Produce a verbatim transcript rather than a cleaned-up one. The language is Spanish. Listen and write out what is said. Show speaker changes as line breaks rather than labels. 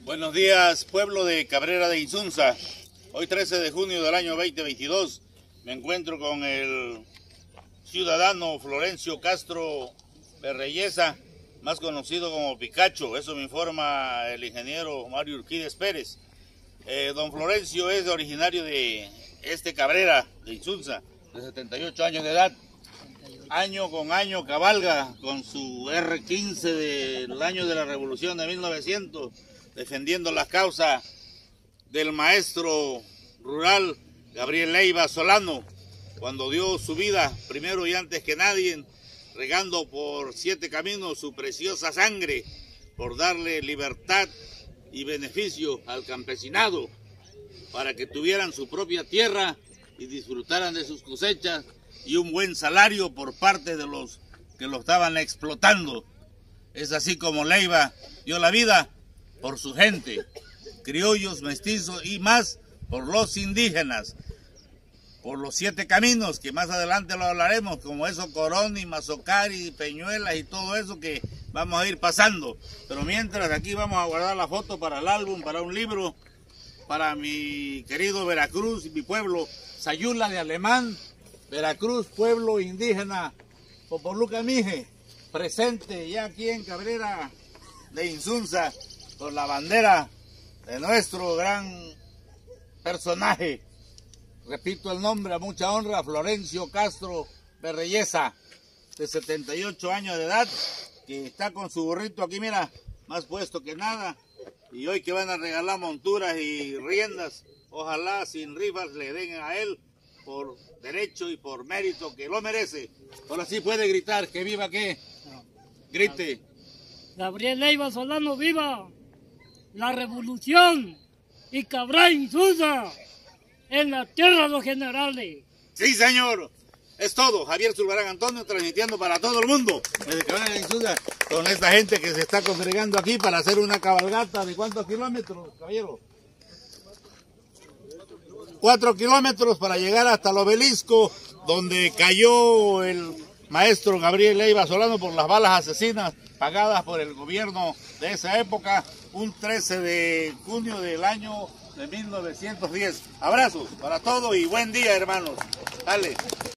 Buenos días, pueblo de Cabrera de Insunza. Hoy trece de junio del año veinte veintidós me encuentro con el ciudadano Florencio Castro Berreyesa, más conocido como Picacho. Eso me informa el ingeniero Mario Urquídez Pérez. Eh, don Florencio es originario de este Cabrera de Insunza, de setenta y ocho años de edad. Año con año cabalga con su erre quince del año de la Revolución de mil novecientos, defendiendo las causas del maestro rural Gabriel Leiva Solano, cuando dio su vida, primero y antes que nadie, regando por siete caminos su preciosa sangre, por darle libertad y beneficio al campesinado, para que tuvieran su propia tierra y disfrutaran de sus cosechas y un buen salario por parte de los que lo estaban explotando. Es así como Leiva dio la vida por su gente, criollos, mestizos y más por los indígenas, por los siete caminos, que más adelante lo hablaremos, como eso Coroni, Mazocari, Peñuelas y todo eso que vamos a ir pasando. Pero mientras, aquí vamos a guardar la foto para el álbum, para un libro, para mi querido Veracruz y mi pueblo, Sayula de Alemán, Veracruz, pueblo indígena Popoluca Mije, presente ya aquí en Cabrera de Insunza, con la bandera de nuestro gran personaje. Repito el nombre a mucha honra, Florencio Castro Berreyesa, de setenta y ocho años de edad, que está con su burrito aquí, mira, más puesto que nada. Y hoy que van a regalar monturas y riendas, ojalá sin rifas le den a él por derecho y por mérito, que lo merece. Ahora sí puede gritar, que viva qué. Grite.
Gabriel Leiva Solano, viva la revolución y Cabrera Insunza en la tierra de los generales.
Sí, señor. Es todo. Javier Zulbarán Antonio transmitiendo para todo el mundo desde Cabrera de Insunza, con esta gente que se está congregando aquí para hacer una cabalgata de ¿cuántos kilómetros, caballero? Cuatro kilómetros para llegar hasta el obelisco donde cayó el maestro Gabriel Leiva Solano por las balas asesinas pagadas por el gobierno de esa época, un trece de junio del año de mil novecientos diez. Abrazos para todos y buen día, hermanos. Dale.